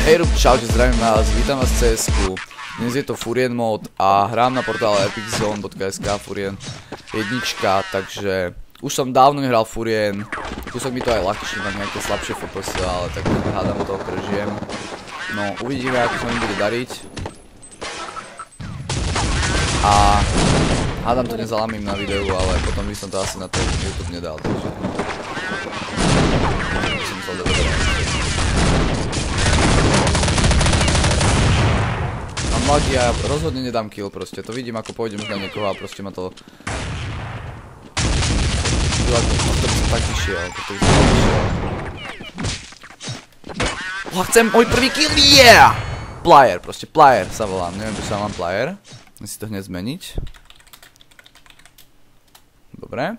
Hej, čaute, zdravím vás, vítam vás v CS-ku. Dnes je to Furien mod a hrám na portále epiczone.sk Furien 1, takže už som dávno nehral Furien. Kúsok mi to aj ľahčí, mám nejaké slabšie FPS, ale tak hádam toho prežijem. No, uvidíme, ako sa mi bude dariť. A hádam to nezalamím na videu, ale potom by som to asi na ten YouTube nedal, takže som to dobré. Mám lagi a rozhodne nedám kill proste, to vidím ako pôjdem už na niekoho a proste ma to... To by som tak vyšiel, chcem môj prvý kill, yeah! Player, proste player sa volám, neviem, čo sa mám player. Musím si to hneď zmeniť. Dobre.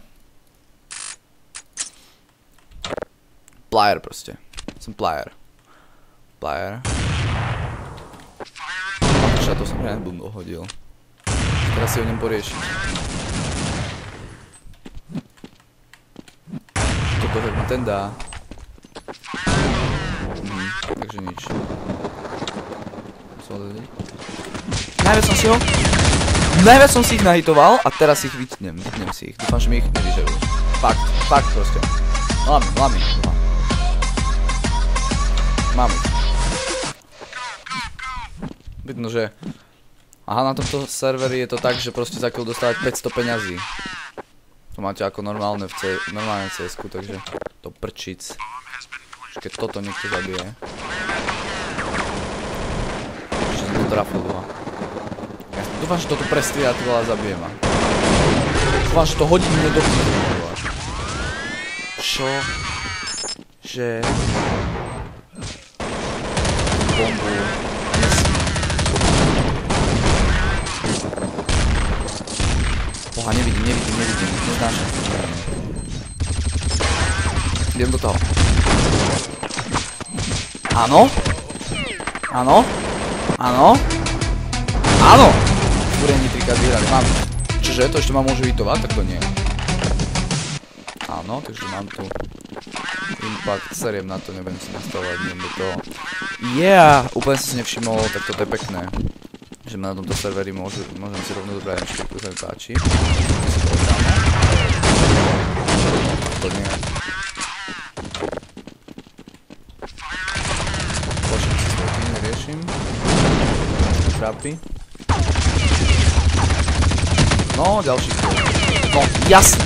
Player proste. Som player. Player. To som hneď bumbo hodil. Teraz si ho idem poriešiť. Toto tak ma ten dá. Takže nič. Najviac som si ich nahitoval a teraz ich vytnem si ich. Dúfam, že mi ich nevyžerú. Fakt proste. Lami. Mám ich. Vidno, že... Aha, na tomto serveri je to tak, že proste za kill dostávať 500 peňazí. To máte ako normálne v CS-ku, takže to prčic. Keď toto niekto zabije. Ešte som to trafil doma. Dúfam, že toto prestrieľa, ty veľa zabije ma. Dúfam, že to hodí mne do pílu. Čo? Že... Bombu... Boha, nevidím, neznášam. Idem do toho. Áno? Furieni 3-krát vyhrali, mám. Čože, to ešte ma môže hitovať, tak to nie. Áno, takže mám tu impact, seriem na to, nebudem si nastavovať, idem do toho. Yeah, úplne som si nevšimol, tak toto je pekné. Že na tomto serveri môžem si rovno zobrať M4, sa mi páči. Plne. Počnem si svoj tým, neriešim. Trápi. No, ďalší kill. No, jasne!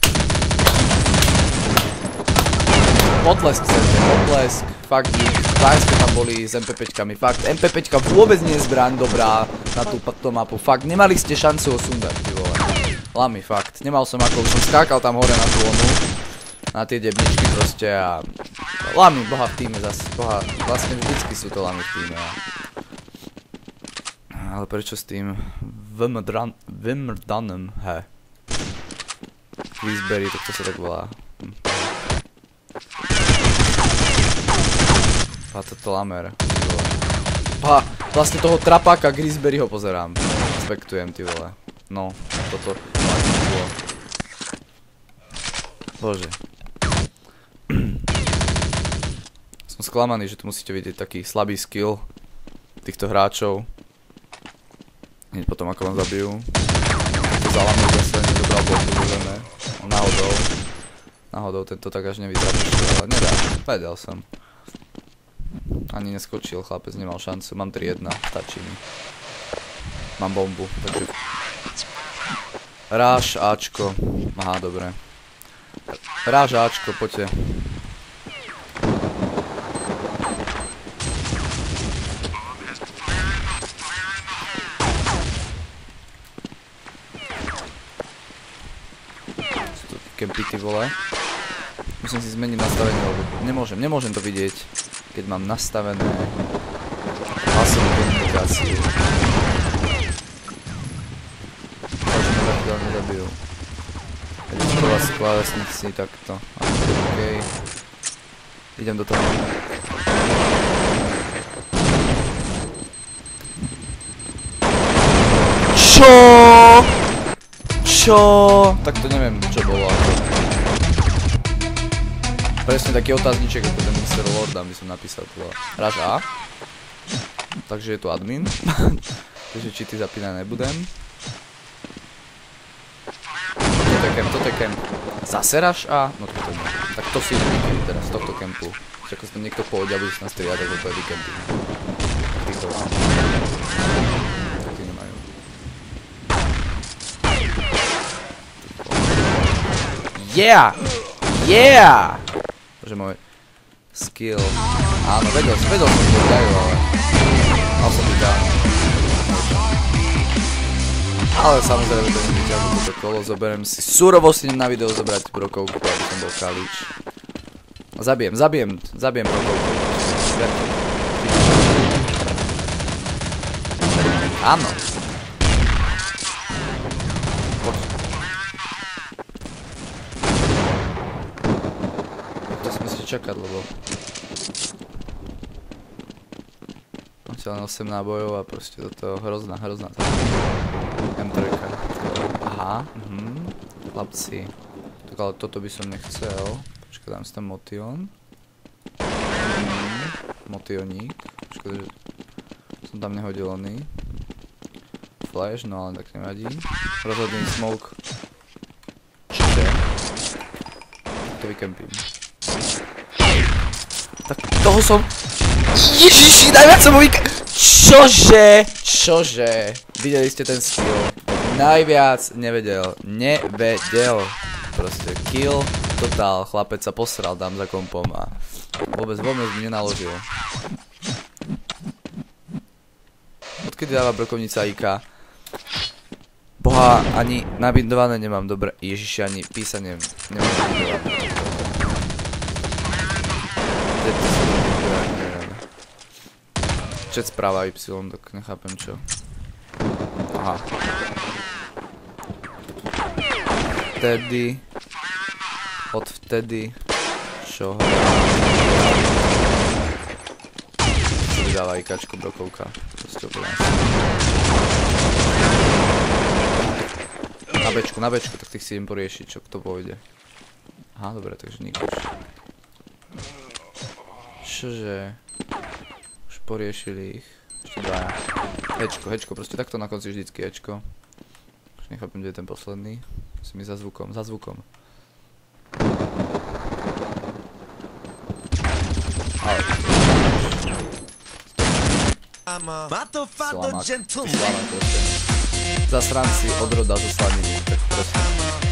Potlesk, fakt dík. Vážne tam boli s MP5-kami, fakt, MP5-ka vôbec nie je zbraň dobrá na túto mapu, fakt, nemali ste šancu ho sundať, ty vole. Lami, fakt, nemal som ako, už som skákal tam hore na tú onu, na tie debničky proste a... Lami, boha v týme zase, boha, vlastne vždycky sú to lami v týme a... Ale prečo s tým Vimrdanem, he. Grisberry, tak to sa tak volá. A toto lamer. Aha, vlastne toho trapáka Grisberryho pozerám. Respektujem, ty vole. No, toto bolo. Bože. Som sklamaný, že tu musíte vidieť taký slabý skill týchto hráčov. Hneď potom ako vám zabijú. Zalamil zase, nezobral bombu do zeme. Náhodou tento tak až nevytrapil, ale nedá. Vedel som. Ani neskočil, chlapec nemal šancu, mám 3-1, stačí mi. Mám bombu, takže... Ráž, Ačko, aha, dobre. Ráž, Ačko, poďte. Sú to kempy, ty vole. Musím si zmeniť nastavenie, lebo nemôžem to vidieť. Keď mám nastavené hlasovú komunikáciu. Takže ma zatiaľ nezabijú. Keď to vás klávesnici takto. Okej. Idem do toho. Čo? Tak to neviem, čo bolo. Presne taký otázniček, ako ten Mr. Lorda by som napísal. Hráš A. Takže je tu admin. Takže cheaty zapínať nebudem. Toto je camp. Zaseráš A? No toto nie. Tak to si nevykedy teraz z tohto campu. Ako sa tam niekto pôjde a bude si nás striať, tak úplne vycamping. Týchto vám. Tak tí nemajú. Yeah! Yeah! Bože môj skill. Áno, vedel som, že to dajú, ale mal som byť dám. Ale samozrejme to nevyťažu toto kolo, zoberiem si surovo si idem na video zobrať brokovku, aby som bol kalič. Zabijem brokovku. Áno. To si musíte čakať, lebo len 8 nábojov a proste toto je hrozná M3. Aha, chlapci. Tak ale toto by som nechcel. Počkaj, dám si tam motion. Motioník. Počkaj, že som tam nehodil oný. Flash, no ale tak nevadí. Rozhodný smoke. Čiže to vycampím. Tak toho som... Ježiši, najviac som ho Čože? Videli ste ten skill. Najviac nevedel. Proste kill, total. Chlapec sa posral tam za kompom a vôbec mi nenaložil. Odkedy dáva brokovnica IK? Boha, ani nabindované nemám dobre. Ježiši, ani písanie nemám nabindované. Chat správa Y, tak nechápem čo. Aha. Odvtedy, čo vydáva IKčko brokovka. Na bečku, tak tých si idem poriešiť, čo kto pôjde. Aha, dobre, takže nikož. Čože? Už poriešili ich. Ešte dvaja. Hečko, proste takto na konci vždycky hečko. Už nechápem, kde je ten posledný. Si mi za zvukom. Ale... Slamak. Zasranci od roda zo slaniny, tak presne.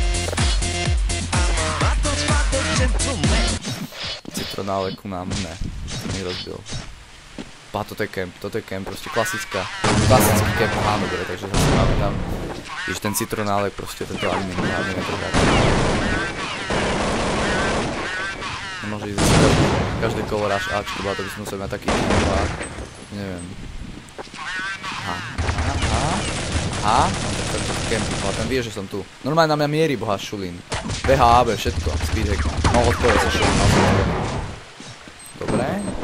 Citronále ku nám, ne. To mi rozbil. Pá, toto je camp, proste klasický camp, aha, dobre, takže zase máme tam, když ten citronálek, proste toto admin netrvá. Nemôže ísť zase každý koloráž Ačko, to by som musel mať taký a neviem. Aha, tak to camp, ale ten vie, že som tu. Normálne na mňa mierí, boha, šulín. VHAB, všetko, speedhack, no odpoveď sa šulín. Dobre.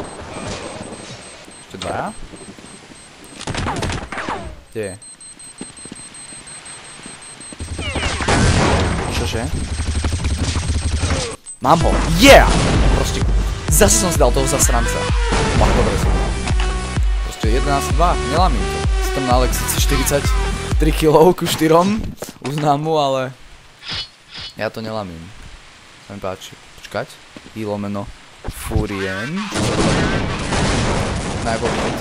Ešte dvaja. Kde je? Čože? Mám ho, yeah! Proste, zase som si dal toho zasranca. Bach, dobre som. Proste 11-2, nelamím to. Som na Alexici 43 kg ku 4, uznám mu, ale ja to nelamím. Sa mi páči. Počkať. I/lomeno Furien. Najvopred.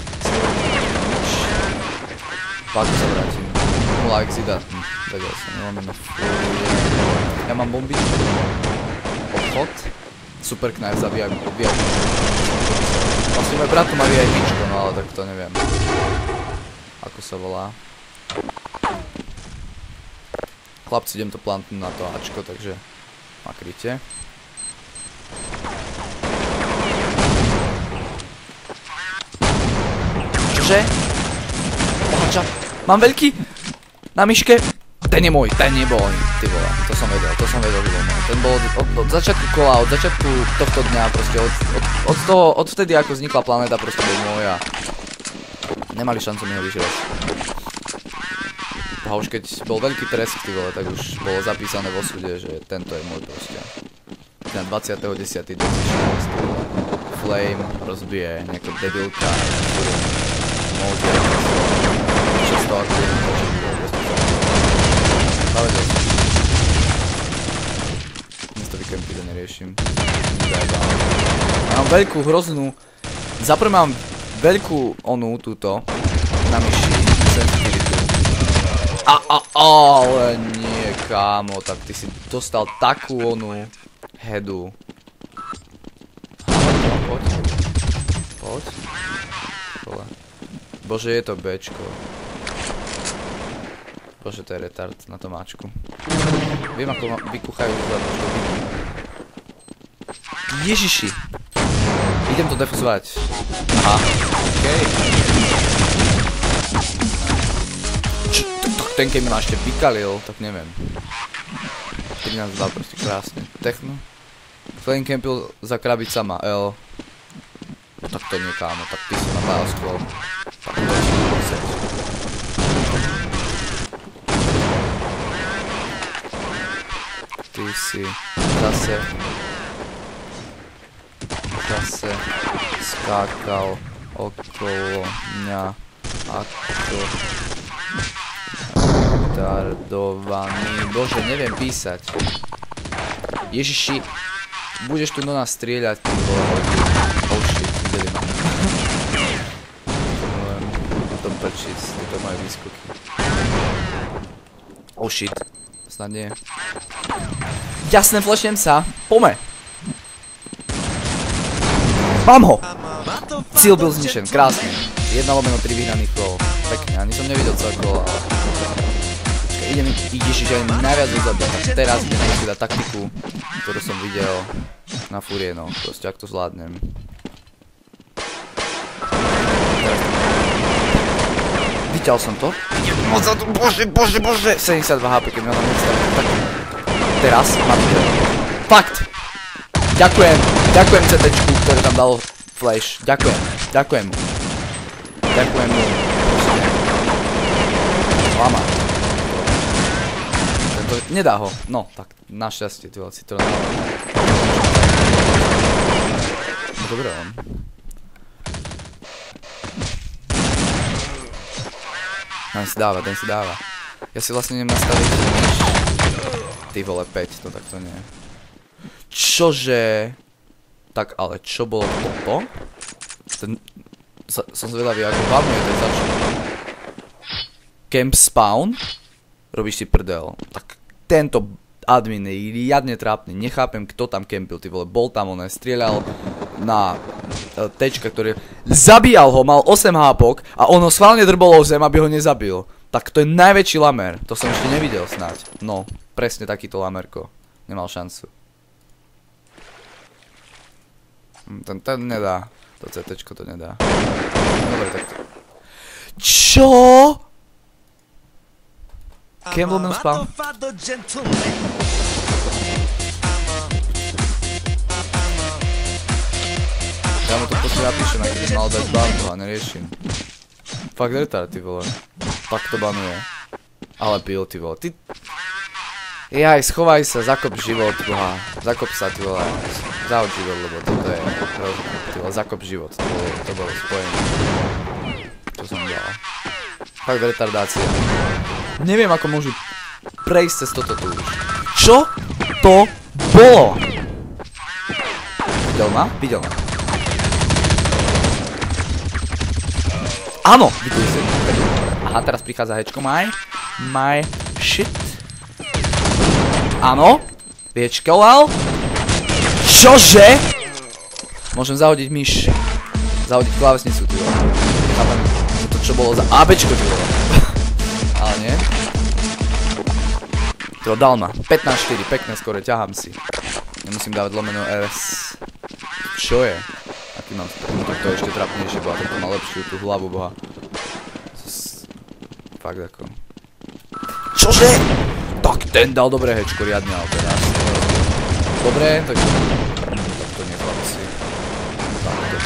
Páku sa vrátim. 0 exida. Vedel som, I/lomeno Furien. Ja mám bombičku. Obchod. Super knife za VIP. Vlastne môj brat tu má VIPčko, no ale tak to neviem. Ako sa volá. Chlapci, idem to plantnúť na to Ačko, takže makryte. Čože? Ohača, mám veľký na myške. Ten je môj, ten nebol oni, ty vole, to som vedel, že bol môj. Ten bol od začiatku kola, od začiatku tohto dňa, proste od vtedy ako vznikla planéta, proste bol môj a nemali šancu mi ho vyžrať. A už keď bol veľký tresk, ty vole, tak už bolo zapísané vo súde, že tento je môj proste. na 20.10.2016. Flame rozbije nejaká debilka. Môže. Často ako je môže byť. Ale dosť. Dnes to vykempy, to neriešim. Mám veľkú hroznú. Zaprvé mám veľkú onu túto na myši sensitivitu. Ale nie, kámo, tak ty si dostal takú onu headu. Poď. Bože, je to Bčko. Bože, to je retard na tom Ačku. Viem, ako ma vykuchajú vzhľadu, čo to vidím. Ježiši! Idem to defuzovať. Aha, okej. Ten keď ma ešte vykalil, tak neviem. 13-2, proste krásne. Techno. Flame campil za krabicama, L. No tak to nie, kámo, tak ty si napájal skôr. Tak to je si ty si zase skákal okolo mňa ako retardovaný. Bože, neviem písať. Ježiši, budeš tu do nás strieľať, ty vole. Oh shit, videli ma. Na tom prčiť, to majú výskoky. Oh shit, snad nie. Jasné, flashnem sa, pome. Mám ho! Cíl byl zničen, krásne. 1/3 vyhnaných kol. Pekne, ani som nevidel celé kolo, ale... Idem, ježiš, aj najviac uzabia. Teraz idem musieť dať taktiku, ktorú som videl na Furie, no. Proste, ak to zvládnem. Vyťal som to. Bože! 72 HP, keď mi ho tam nestavím. Tak... Teraz mám to. Fakt! Ďakujem CTčku, ktoré tam dalo flash. Ďakujem mu. Lama. Nedá ho. No, tak našťastie, ty vole, si to nedá. Dobre on. Ten si dáva. Ja si vlastne neviem nastaviť nič. Ty vole, 5, to takto nie. Čože? Tak ale čo bolo toto? Som zvedavý, ako banuje ten začal. Camp spawn? Robíš si prdel. Tak tento admin je riadne trápny. Nechápem, kto tam campil, ty vole. Bol tam, on strieľal na tečka, ktorý... Zabíjal ho, mal 8 hápok a on ho schválne drbol o zem, aby ho nezabil. Tak to je najväčší lamer. To som ešte nevidel snáď. No, presne takýto lamerko. Nemal šancu. Ten nedá. To CTčko to nedá. Dobre, tak... Čo? Campbell minus spawn. Ja mu to proste napíšem, aj keď by mal dať banku a neriešim. Fakt retard, ty vole. Fakt to banuje. Ale pil, ty vole. Ty... Jaj, schovaj sa, zakop život, boha. Zakop sa, ty vole. Zahod život, lebo toto je hrozné. Ty vole, zakop život. To bolo spojené. To som dal. Fakt retardácia. Neviem, ako môžu prejsť cez toto tu už. Čo to bolo? Videl ma? Videl ma. Áno, videli ste. Aha, teraz prichádza hečko. My shit. Áno. Viečkoval. Čože? Môžem zahodiť myš. Zahodiť klávesnicu, ty vole. Chápem, to čo bolo za ABčko, ty vole. Ale nie. To dal ma. 15-4, pekné skore, ťahám si. Nemusím dávať lomeno RS. Čo je? Aký mám? To je ešte trapnejšie, boha. To má lepšiu tú hlavu, boha. Fakt ako. Čože? Tak ten dal dobré hečko, riadne, ale teraz. Dobre, tak to nie chlapci. Tak to.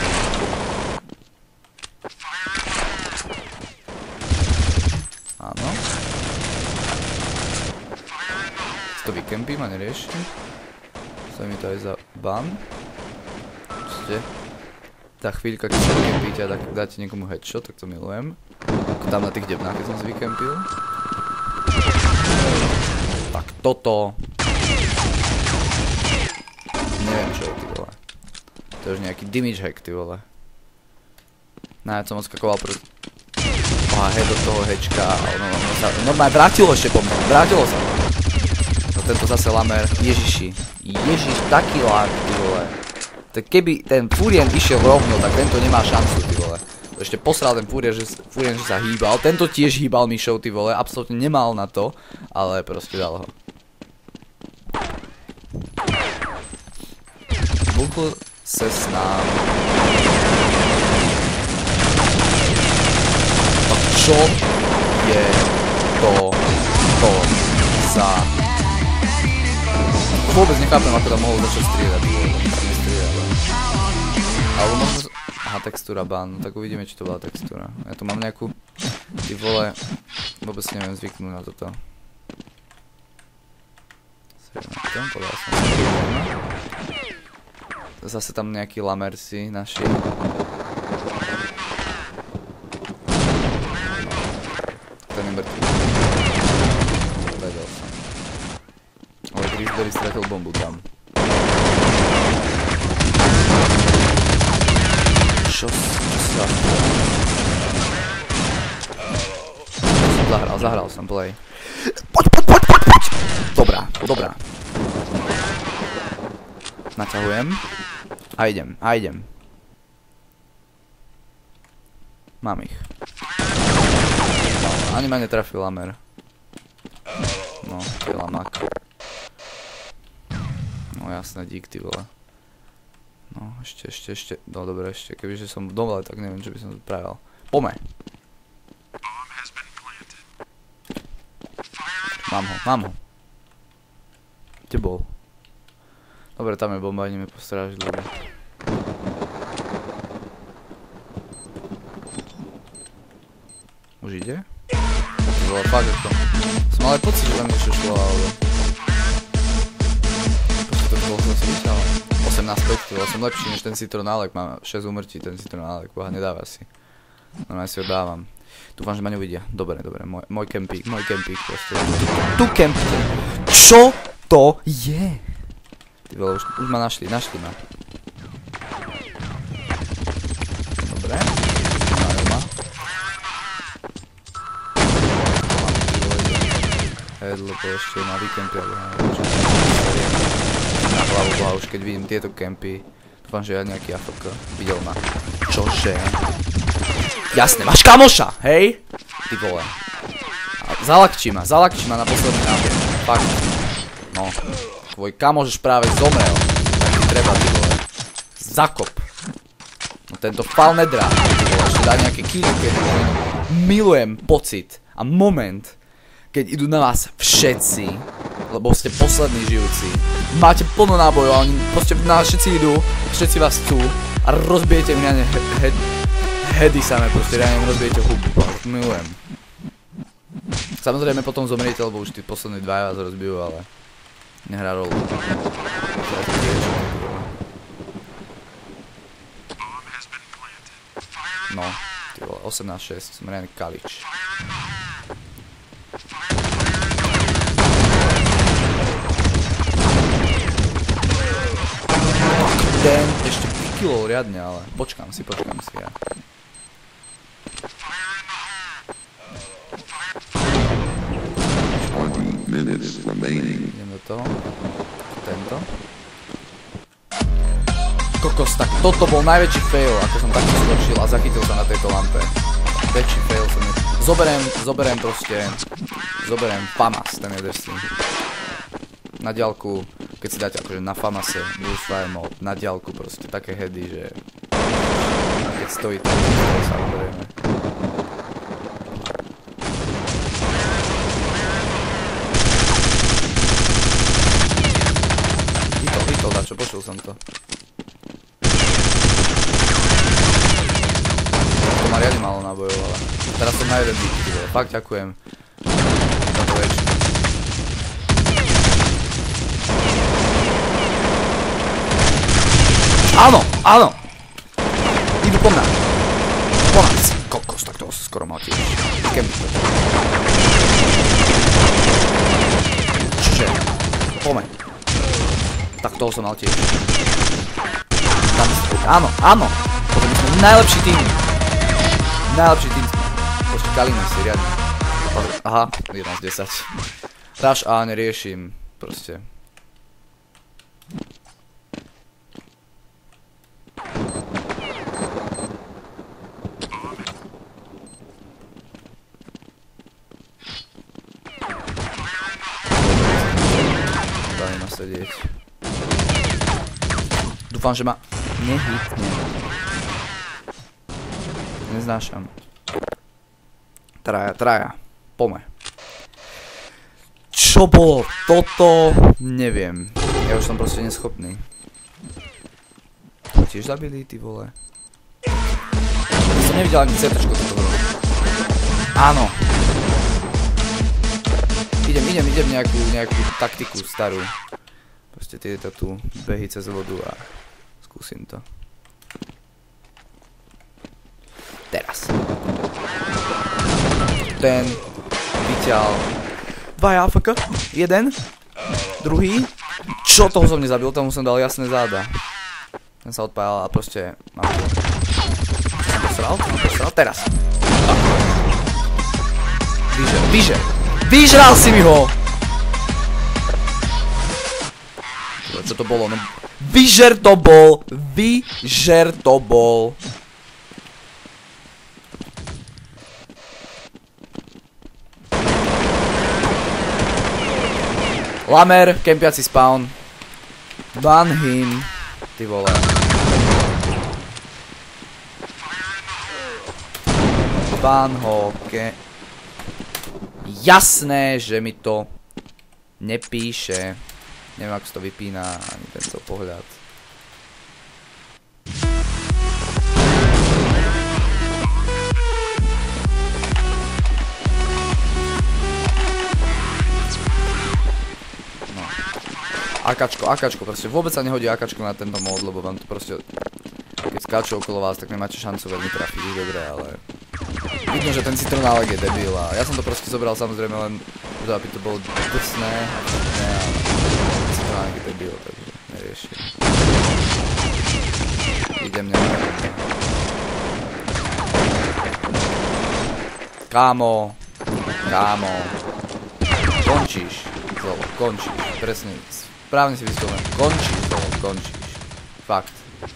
Áno. To vykempím a neriešim. Stojí mi to aj za ban. Proste. Tá chvíľka, keď sa vykempíte a dáte niekomu headshot, tak to milujem. Ako tam na tých debnách, keď som si vykempil. Tak toto. Neviem čo je, ty vole. To je už nejaký damage hack, ty vole. Najviac som odskakoval proti... head do toho hečka. Normálne vrátilo ešte po mne. Vrátilo sa. No tento zase lamer. Ježiši. Ježiš, taký lag, ty vole. Tak keby ten Furien išiel rovno, tak tento nemá šancu, ty vole. Ešte posral ten Furien, že sa hýbal. Tento tiež hýbal myšou, ty vole. Absolutne nemal na to, ale proste dal ho. Bukl se s nám. A čo je to za... Vôbec nechápem, ako tam mohol začať striedať. Alebo možno... Aha, textúra ban, no tak uvidíme, či to bola textúra. Ja tu mám nejakú... Ty vole... Vôbec si neviem zvyknúť na toto. Podal som sa. Zase tam nejaký lamer si naši. Ten je mŕtvý. Vedel som. Ale Grisberry stratil bombu tam. Čo sa... Zahral som play. Poď! Dobrá. Naťahujem. A idem. Mám ich. Ani ma netrafil lamer. No, to je lamak. No jasné, dík, ty vole. No, ešte. No dobre, ešte. Kebyže som dole, tak neviem, čo by som to pravil. Pome. Mám ho. Kde bol? Dobre, tam je bomba, ideme postrážiť ľudí. Už ide? To bolo fakt ako... Som ale pocit, že tam niečo šlo, ale... Proste to bolo som si vyťal. 18-5, som lepší než ten Citronálek, mám 6 úmrtí, ten Citronálek, boha, nedáva si. Normálne si ho dávam. Dúfam, že ma neuvidia. Dobre, môj kempík proste. Tu kempík. Čo to je? Ty vole, už ma našli ma. Dobre. Majú ma. Lebo ešte na výkempy, alebo na hlavu, boha, už keď vidím tieto kempy. Dúfam, že ja nejaký AFK videl ma. Čože? Jasné, máš kamoša, hej? Ty vole. Zalakčí ma na posledný nábor. Fakt. No. Tvoj kamoš práve zomrel. Tak ti treba, ty vole. Zakop. No tento fal nedrá. Ty vole, ešte dá nejaké kino, keď milujem pocit a moment, keď idú na vás všetci, lebo ste poslední žijúci. Máte plno nábojov a oni proste na vás všetci idú, všetci vás chcú a rozbijete mňa heady samé, proste reálne rozbijete hubu. Milujem. Samozrejme potom zomriete, lebo už tí poslední dvaja vás rozbijú, ale nehrá rolu. No, ty vole, 18-6, som reálne kalič. Den ešte vykilol riadne, ale počkám si ja. Idem do toho. Tento. Kokos, tak toto bol najväčší fail, ako som takto skočil a zachytil sa na tejto lampe. Väčší fail som je... Zoberiem FAMAS, ten je Destiny. Na diaľku, keď si dáte akože na FAMASe, Boost Fire Mode, na diaľku proste také heady, že... Keď stojí tam, samozrejme. Hitol, dačo, počul som to. To ma riadne málo nábojov, ale... Teraz som na jeden dík, fakt ďakujem. Za to väčšie. Áno, áno. Idú po mňa. Ponáď. Kokos, tak toho sa skoro mal tiež. Čiže, poďme. Tak toho som mal tiež. Áno, áno. Potom sme najlepší tým. Najlepší tým sme. Proste Kalina si riadne. Aha, 11 z 10. Rush A neriešim. Proste. Daj ma sedieť. Dúfam, že ma nehitne. Neznášam. Traja. Poďme. Čo bolo toto? Neviem. Ja už som proste neschopný. To tiež zabili, ty vole. Som nevidel ani CTčko toto hru. Áno. Idem nejakú taktiku starú. Proste tieto tu behy cez vodu a skúsim to. Teraz. Ten vyťal 2 AFK, 1, druhý. Čo, toho som nezabil, tomu som dal jasné záda. Ten sa odpájal a proste mám to. Som posral, teraz. Vyžral si mi ho! Čo to bolo? No, vyžer to bol! Lamer, kempiaci spawn. Ban him. Ty vole. Ban ho, Jasné, že mi to nepíše. Neviem, ako sa to vypína, ani tento pohľad. Akačko, proste vôbec sa nehodí akačko na tento mód, lebo vám to proste, keď skáču okolo vás, tak nemáte šancu veľmi trafiť, dobre, ale vidno, že ten citronálek je debil a ja som to proste zobral samozrejme len, aby to bolo drsné, ale citronálek je debil, takže neriešim. Idem neviem. Kámo, končíš, Zolo, končíš, presne. Správne si vyslovený. Končíš. Fakt.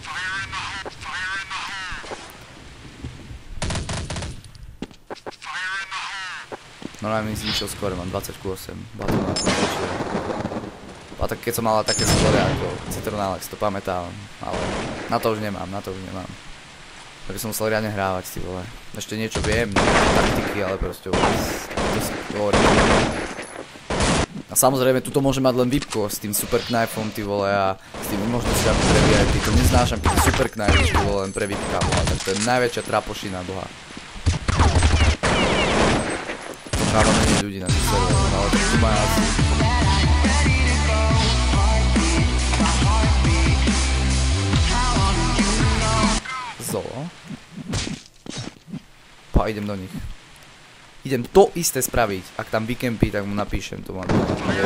Normálne mi zničil skôr, mám 20:8. A tak keď som mal také skóre ako citronálek, si to pamätám. Ale na to už nemám. Tak som musel riadne hrávať, ty vole. Ešte niečo viem, taktiky, ale proste vôbec. To skôr. A samozrejme, tuto môže mať len VIPko s tým super knifeom, ty vole, a s tým možnosťami pre VIP. To neznášam, keď super knife, ty vole, len pre VIPka, boha. Tak to je najväčšia trapošina, boha. To práva menej ľudí na tých serveroch, ale tak tu má asi. Zolo. Pa, idem do nich. Idem to isté spraviť. Ak tam vykempí, tak mu napíšem. To mám.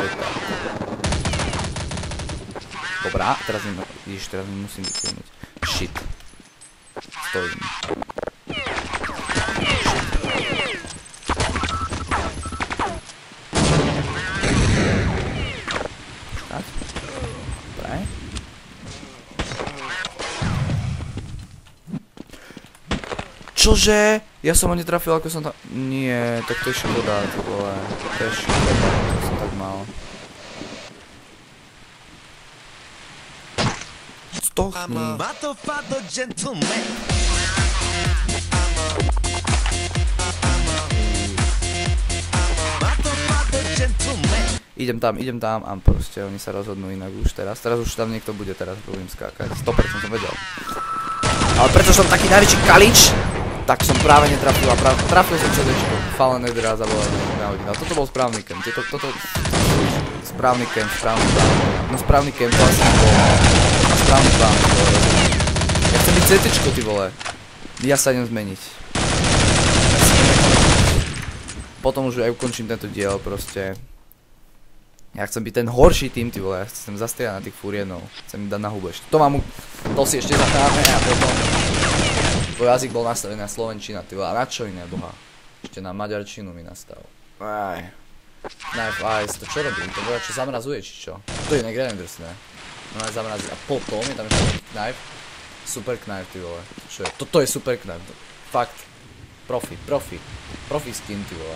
Dobrá, teraz mi musím vykemnúť. Shit. Stojím. Počkať. Dobre. Čože? Ja som ho netrafil, ako som tam... Nie, tak to je škoda, to vole. To je škoda, to som tak mal. Stochni. Idem tam a proste oni sa rozhodnú inak už teraz. Teraz už tam niekto bude, teraz budem skákať. 100% som vedel. Ale preto som taký najväčší kalič, tak som práve netrafil a trafil som CDčko. Fallen Edera zabolaný na hodinu. A toto bol správny camp. Toto... Správny camp, no správny camp, to asi bol. Správny plán, chcem byť CTčko, ty vole. Ja sa idem zmeniť. Potom už aj ukončím tento diel, proste. Ja chcem byť ten horší tým, ty vole. Ja chcem zastriať na tých furienov. Chcem im dať na hubu ešte. To si ešte zachráme a potom... Tvoj jazyk bol nastavený na slovenčina, ty vole. A na čo iné, boha? Ešte na maďarčinu mi nastal. Aj. Knife Ice, to čo robím? To bude čo zamrazuje, či čo? To je Granders, ne? No aj zamrazí. A potom je tam ešte knife. Super knife, ty vole. Čo je? Toto je super knife. Fakt. Profi. Profi skin, ty vole.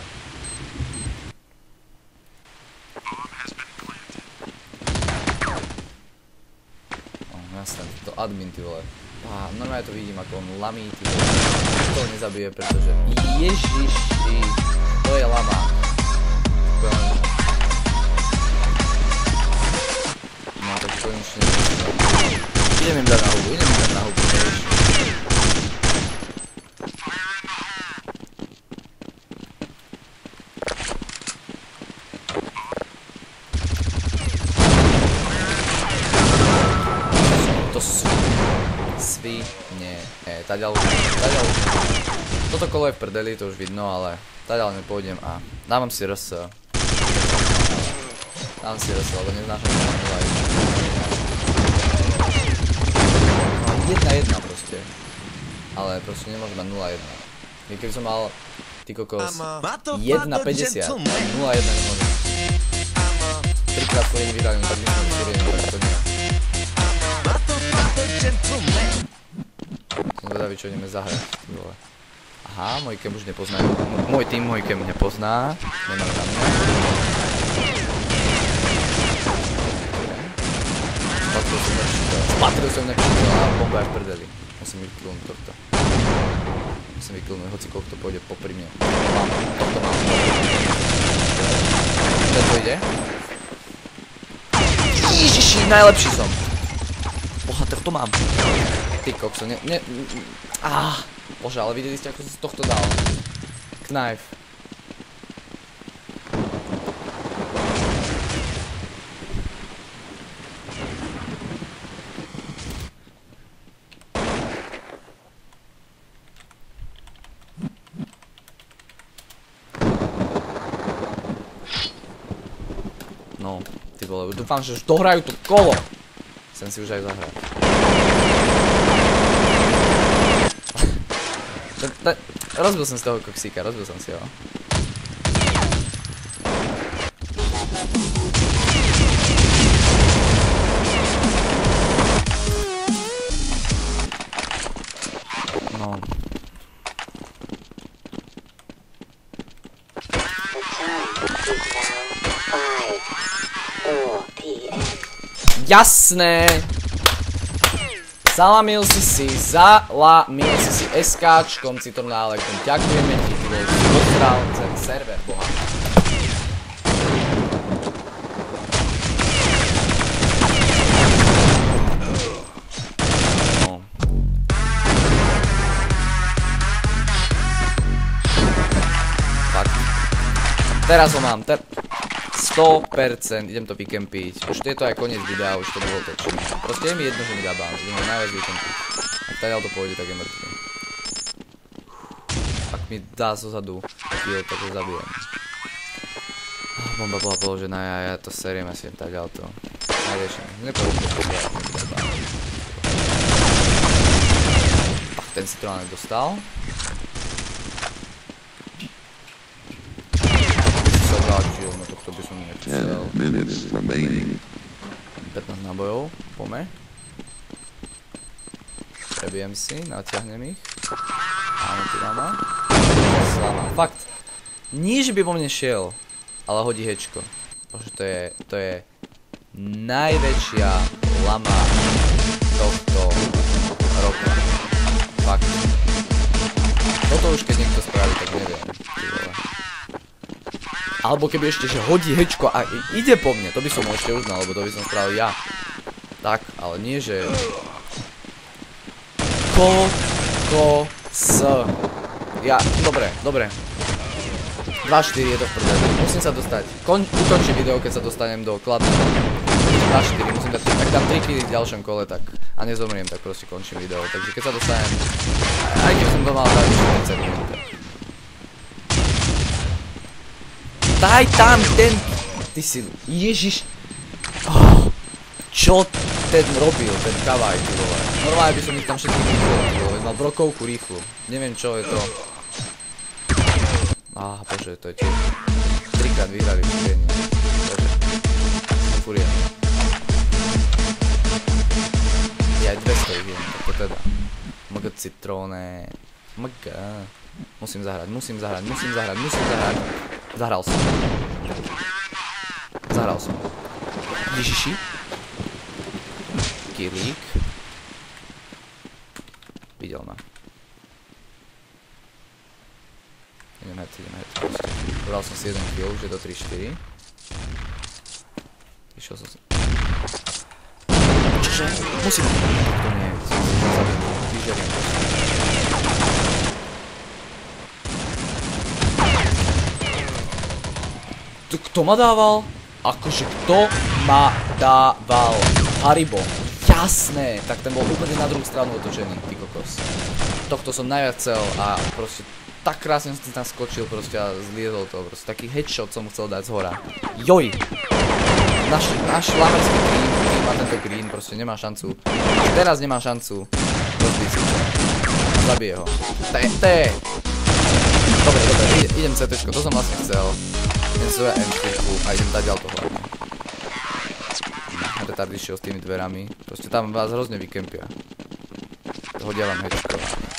Jasne, to admin, ty vole. Normálne to vidím, ako on lamí, ty vole. To nezabije, pretože... Ježiši. To je lama. No, tak konečne... Idem im dať na hubu, To svine. Taďal. Toto kolo je v prdeli, to už vidno, ale taďal nepôjdem a dávam si RS. Lebo neznášam to na 0-1. 1-1 proste. Ale proste nemôžem mať 0-1. Keby som mal, ty kokos, 1-50, 0-1 nemôžem. 3-krát furieni vyhrali, tak by som furieni, tak to nie. Som zvedavý, čo ideme zahrať. Aha, môj kem už nepozná. Môj tým môj kem nepozná. Nemajú na mňa. Spatril som nepřítel a bomba je v prdeli. Musím vykilnúť tohto. Hoci koľko to pôjde popri mne. Tohto mám. Tento ide. Ježiši, najlepší som. Boha, to mám. Ty kokso, bože, ale videli ste, ako som z tohto dal. Knife. No, ty vole, dúfam, že už dohrajú to kolo. Chcem si už aj zahrať. Rozbil som z toho koksíka, rozbil som si ho. No. Jasné! Zalamil si SKčkom Citronálektom. Ďakujeme ti, ty bol si pozdral ten server, boha. No. Fakt. Teraz ho mám, 100%, idem to vykempiť. Už je to aj koniec videa, už to bolo točené. Proste je mi jedno, že mi dá bounce, idem ho najviac vykempiť. Ak taďal to pôjde, tak je mŕtvy. Ak mi dá zozadu kill, tak ho zabijem. Bomba bola položená, ja to seriem asi taďal to. Najriešené, nepôjde to bola. Ten Citronánek dostal. No tohto by som nechcel. 15 nábojov, pome. Prebijem si, natiahnem ich. Áno, ty mama. Slama. Fakt. Níž by po mne šiel, ale hodí hečko. Bože, to je najväčšia lama tohto roka. Fakt. Toto už keď niekto spraví, tak neviem. Alebo keby ešte, že hodí hečko a ide po mne, to by som ešte uznal, lebo to by som spravil ja. Tak, ale nie, že... Ja, dobre. 2-4 je to v prdeli. Musím sa dostať. Ukončím video, keď sa dostanem do kladného. na 4, musím dať, ak dám 3 killy v ďalšom kole, tak a nezomriem, tak proste končím video, takže keď sa dostanem, aj keď som to mal dať 40 minút. Daj tam ten, ty si, ježiš, čo ten robil, ten kavaj, ty vole. Normálne by som ich tam všetkých vyzval, ty vole, mal brokovku rýchlu, neviem čo je to. Bože, to je tiež, 3-krát vyhrali v furieni, bože, furieni. Ja aj 200 ich jem, tak to teda. Mg citróne, mg. Musím zahrať. Zahral som. Ježiši. Kilík. Videl ma. Idem head. Dodal som si 1 kill, už je to 3-4. Išiel som si. Čože? Musím. To nie je. Vyžeriem. Kto ma dával? Akože kto ma dával? Haribo. Jasné. Tak ten bol úplne na druhú stranu otočený, ty kokos. Tohto som najviac chcel a proste tak krásne som si tam skočil proste a zliezol to. Proste taký headshot som chcel dať z hora. Joj! Náš lamerský green má tento green, proste nemá šancu. Teraz nemá šancu rozbiť si to. Zabije ho. Dobre, idem CTčko, to som vlastne chcel. Idem svoja M4 a idem dať ďal to hlavne. Retard išiel s tými dverami. Proste tam vás hrozne vykempia. Hodia vám headčko.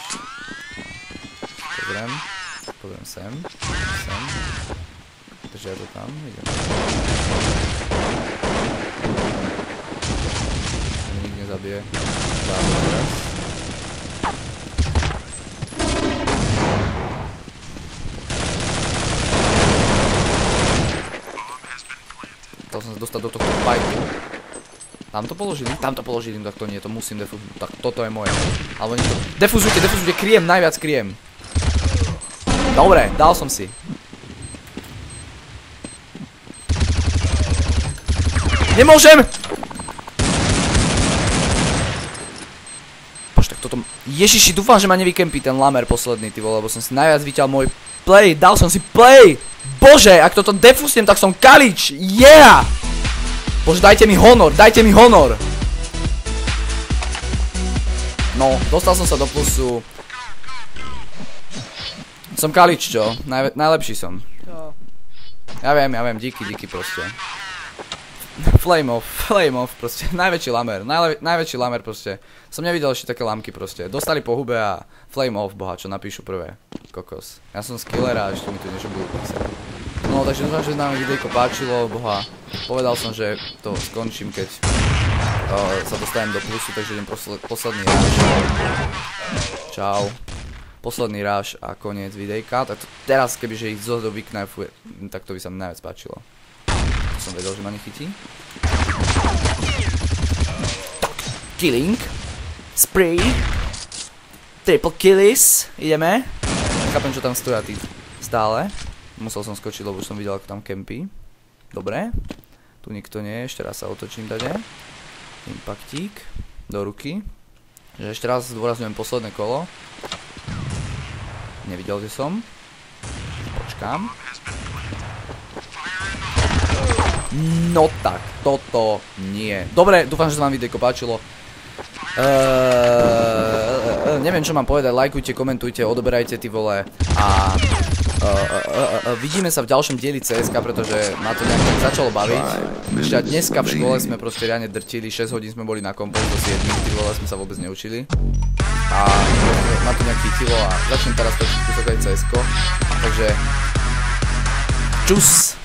Pozriem sem. Takže ja to tam, idem. Nik nezabije. Zároveň teraz. Chcel som sa dostať do tohto fightu. Tam to položili, tak to nie, to musím defúzovať. Tak toto je moje. Alebo nie to. Defúzujte, kryjem, najviac kryjem. Dobre, dal som si. Nemôžem! Bož, tak toto... Ježiši, dúfam, že ma nevykempí ten lamer posledný, ty vole, lebo som si najviac vyťal môj play, dal som si play! Bože, ak toto defúsnem, tak som kalič! Yeah! Bože, dajte mi honor! No, dostal som sa do plusu. Som kalič, čo? Najlepší som. Ja viem, díky proste. Flame off, proste, najväčší lamer proste. Som nevidel ešte také lamky proste. Dostali po hube a flame off, boha, čo napíšu prvé. Kokos. Ja som skiller a ešte mi tu niečo budú písať. No, takže dúfam, že nám videjko páčilo, boha. Povedal som, že to skončím, keď sa dostanem do plusu, takže idem posledný ráž. Čau. Posledný ráž a koniec videjka. Tak teraz, kebyže ich Zodo vyknajfuje, tak to by sa mi najviac páčilo. Som vedel, že ma nechytí. Killing. Spray. Triple killies. Ideme. Chápem, čo tam stoja tí stále. Musel som skočiť, lebo už som videl, ako tam kempí. Dobre. Tu nikto nie je. Ešte raz sa otočím dade. Impaktík. Do ruky. Že ešte raz zdôrazňujem posledné kolo. Nevidel, že som. Počkám. No tak, toto nie. Dobre, dúfam, že sa vám videjko páčilo. Neviem, čo mám povedať, lajkujte, komentujte, odoberajte, ty vole. A vidíme sa v ďalšom dieli CSK, pretože ma to nejak začalo baviť. Ešte dneska v škole sme proste reálne drtili, 6 hodín sme boli na kompost do 7, ty vole, sme sa vôbec neučili. A ma to nejak chytilo a začnem teraz točiť kúsok aj CSK. Takže čus!